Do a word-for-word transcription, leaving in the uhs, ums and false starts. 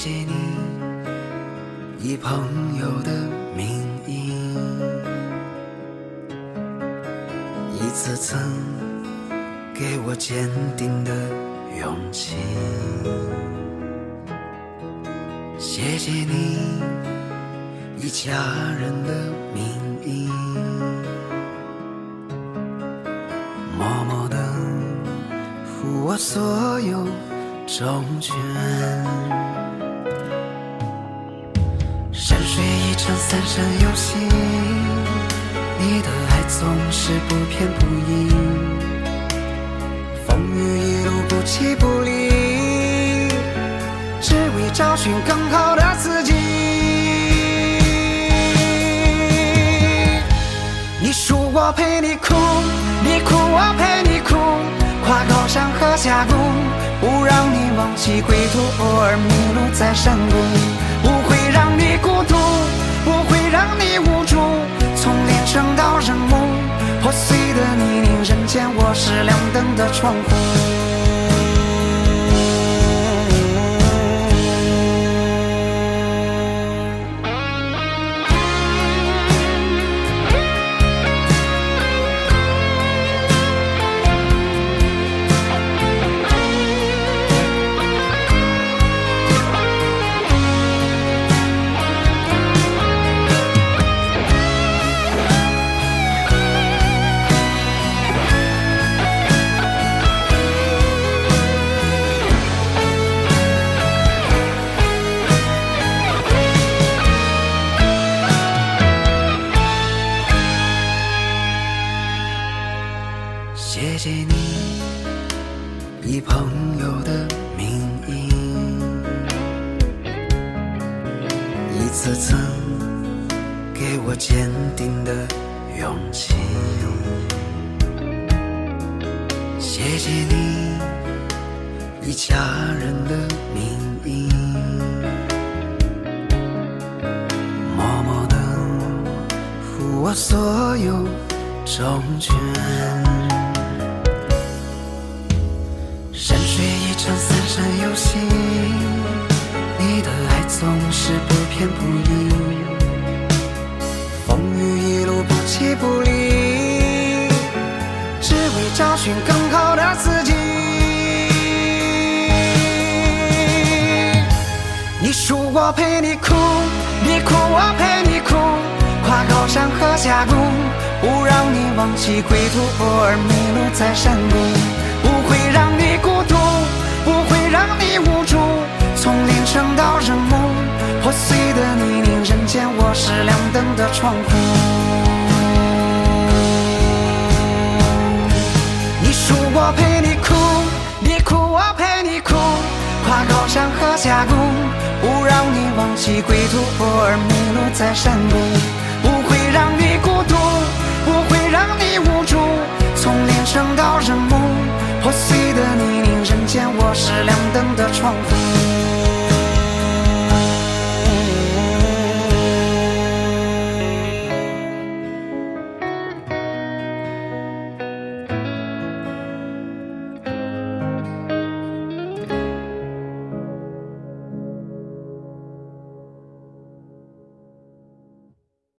谢你以朋友的名义，一次次给我坚定的勇气。谢谢你以家人的名义，默默地负我所有重权。山水一场三生有幸，你的爱总是不偏不倚，风雨一路不弃不离，只为找寻更好的自己。你输我陪你哭，你哭我陪你哭，跨高山和峡谷，不让你忘记归途，偶尔迷路在山谷，不会让你孤独，不会让你无助，从连城到人木，破碎的泥泞，人间我是亮灯的窗户。谢谢你以朋友的名义，一次次给我坚定的勇气。谢谢你以家人的名义，默默地负我所有重权。山水一场三生有幸，你的爱总是不偏不倚，风雨一路不弃不离，只为找寻更好的自己。你输我陪你哭，你哭我陪你哭，跨高山和峡谷，不让你忘记归途，偶尔迷路在山谷，不会让你孤独，不会让你无助，从连城到人木，破碎的泥泞，人间我是亮灯的窗户。你输我陪你哭，你哭我陪你哭，跨高山和峡谷，不让你忘记归途，偶尔迷路在山谷，不会让你孤独，不会让你无助，从连城到人木，破碎的泥泞，人间我是亮灯的窗户。